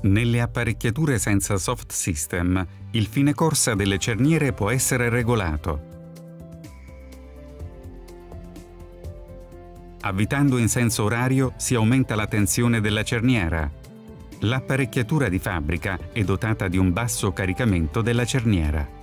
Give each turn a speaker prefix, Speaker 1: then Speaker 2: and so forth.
Speaker 1: Nelle apparecchiature senza soft system, il fine corsa delle cerniere può essere regolato. Avvitando in senso orario si aumenta la tensione della cerniera. L'apparecchiatura di fabbrica è dotata di un basso caricamento della cerniera.